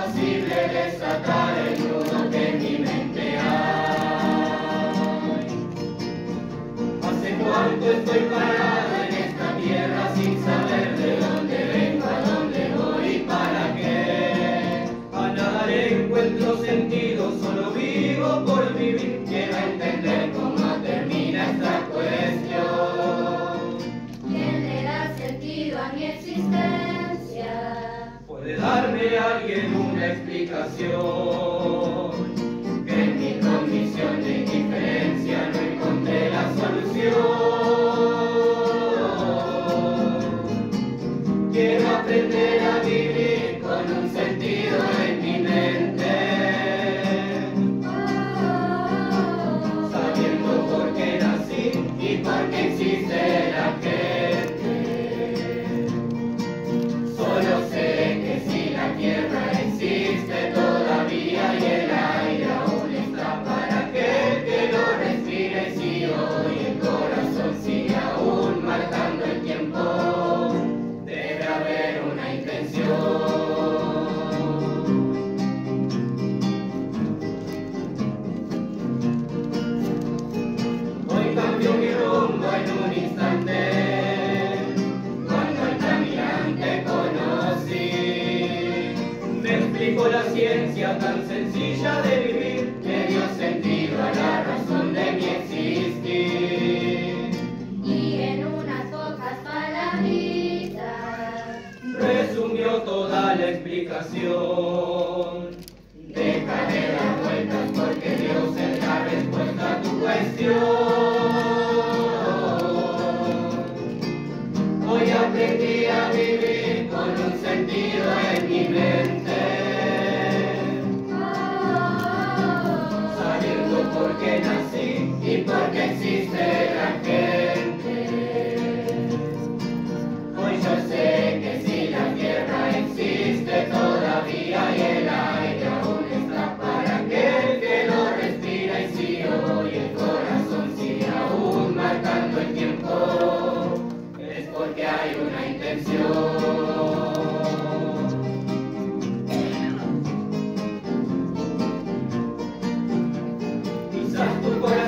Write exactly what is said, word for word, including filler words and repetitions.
imposible desatar el nudo que en mi mente hay. ¿Hace cuánto estoy parado en esta tierra sin saber de dónde vengo, a dónde voy y para qué? A nada le encuentro sentido, solo vivo por vivir. Quiero entender cómo termina esta cuestión. ¿Quién le da sentido a mi existencia? ¿Puede darme alguien una explicación? Que en mi condición de indiferencia no encontré la solución. Quiero aprender a vivir con un sentido en mi mente, sabiendo por qué nací y por qué existe la gente. Solo sé que si la tierra existe todavía y el aire aún está para aquel que lo respire, y si hoy el corazón sigue aún marcando el tiempo, debe haber una intención. Hoy cambio mi rumbo en un instante, cuando al caminante conocí. Me explico la ciencia tan sencilla de vivir, le dio sentido a la razón de mi existir. Y en unas pocas palabritas Resumió toda la explicación. Deja de dar vueltas porque Dios es la respuesta a tu cuestión. Hoy aprendí a vivir con un sentido en mi mente, sabiendo por qué nací y por qué existe la gente. Hoy yo sé que si la tierra existe todavía y el aire aún está para aquel que lo respira, y si hoy el corazón sigue aún marcando el tiempo, es porque hay una intención. Quizás tu corazón